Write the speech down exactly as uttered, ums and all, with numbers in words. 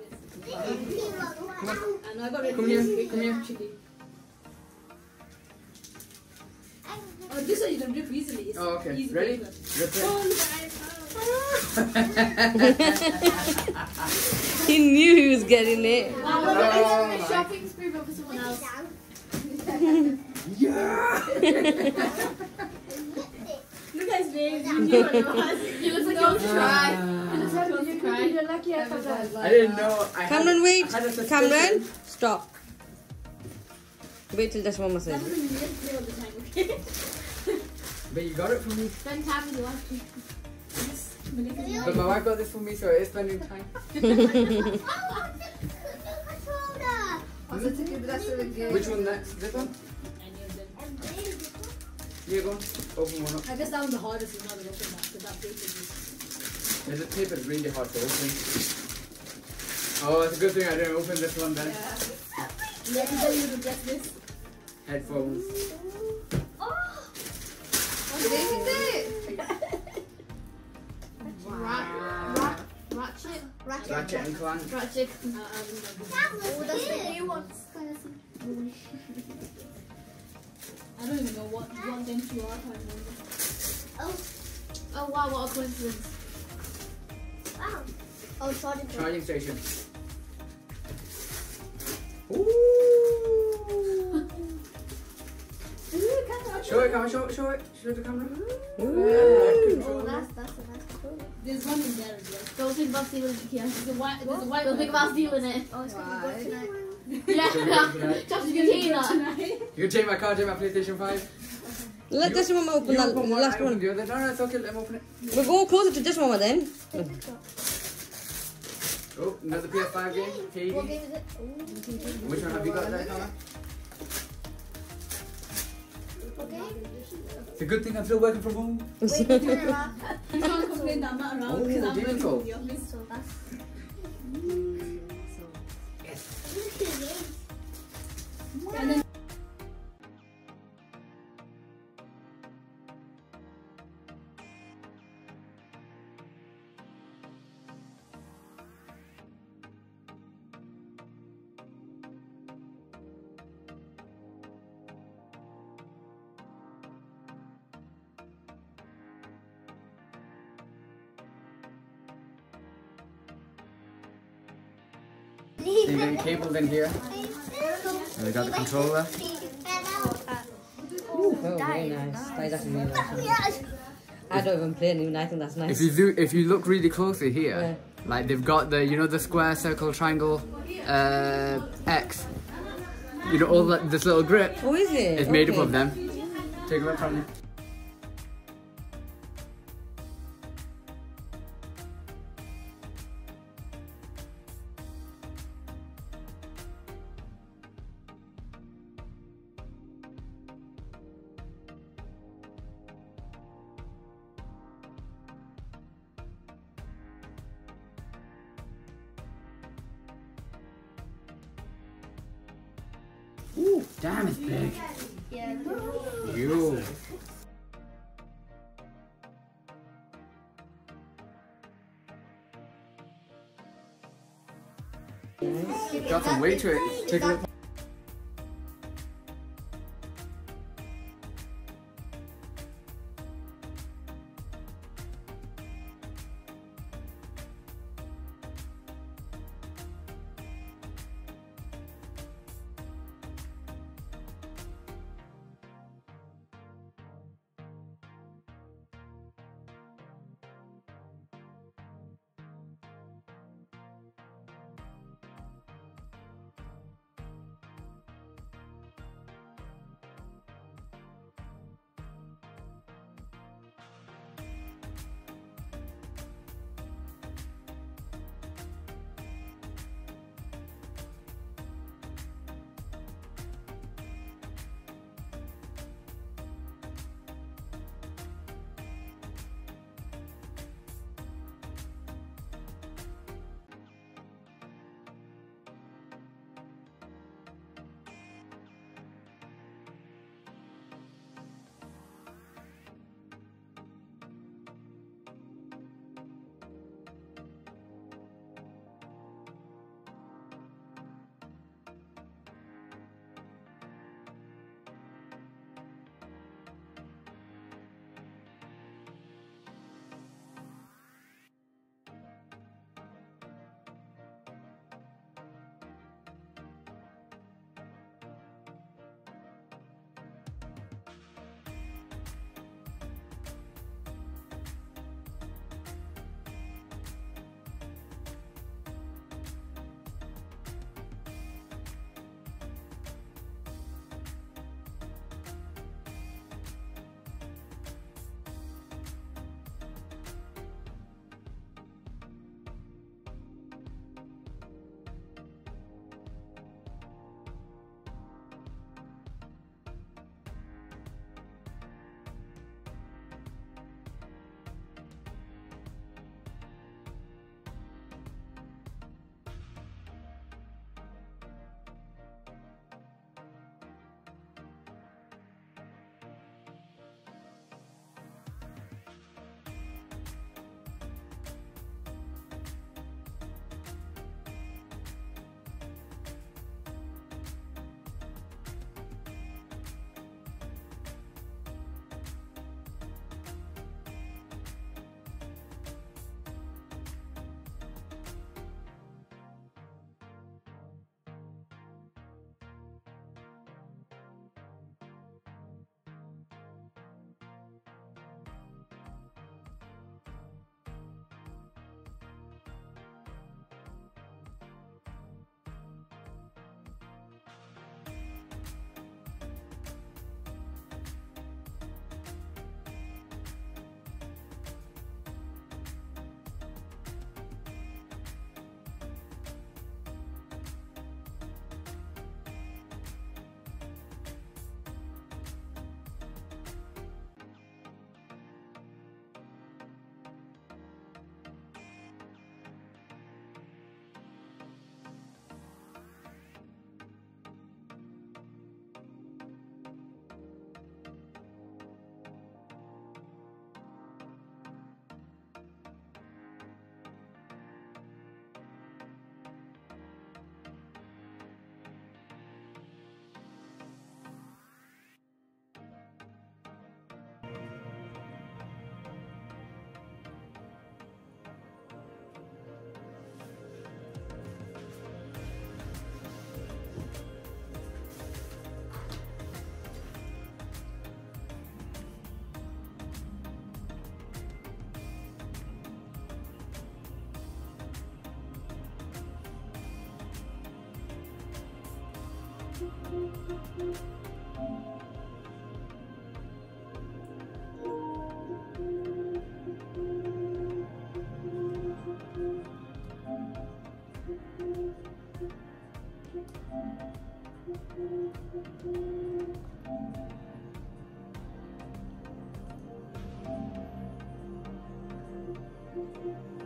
Come on. And I got rid of Come here, come here. Chili. Oh, this one you can rip easily. It's Oh, okay. easy Ready? paper. Rip it. He knew he was getting it. Wow, look at this shopping spree but for someone else. Yeah! Look at his face. You knew what it was. He looks like he wants to cry. He looks like he wants to cry. You're lucky I thought that. I didn't know. I had Cameron, a- wait. I had a suspicion. Cameron, stop. Wait till just mama says it. But you got it for me. Spend time with your wife. But my wife got this for me, so it is spending time. Which one next? This one? Here you go. Open one up. I guess that one's the hardest is not the open that because that paper is. There's a paper is really hard to open. Oh, it's a good thing I didn't open this one then. Yeah, because then you would guess this. Headphones. This is it. Ratchet. Ratchet and Clank. Ratchet. Uh, um, Oh, that's the new one. I don't even know what what games you are. I can't remember. Oh, Oh wow, what a coincidence. wow. Oh, charging. Charging station. Ooh. Show it, camera. Show it. Show it. Show the camera. Oh, that's that's a nice cool. There's one in there as well. Don't think about stealing it, Kia. There's a white. There's a white. Don't think one. about stealing it. Oh, it's gonna be good tonight. Yeah. Just You're you gonna can do that. tonight. You can take my card, take my PlayStation five. Let just mama open You that open one, last I open one. the other. No, no, it's okay. Let me open it. We'll go closer to just mama then. Oh, another P S five game. K What D. game is it? Ooh. Which one have you got there, Connor? Okay. It's a good thing I'm still working from home. Wait, turn it around. You can't complain that I'm not around Oh, because I'm game working control. in the office. So that's. And then So you're getting cables in here. And we got the controller. Oh, very nice. That is actually really nice. I don't even play it even. I think that's nice. If you do, if you look really closely here, Yeah. like they've got the, you know, the square, circle, triangle, uh, X. You know, all that, this little grip Oh, is it? is made Okay. up of them. Take a look from me. Ooh, damn, it's big. Yeah. You. Got some weight to it. Take a look. Thank you.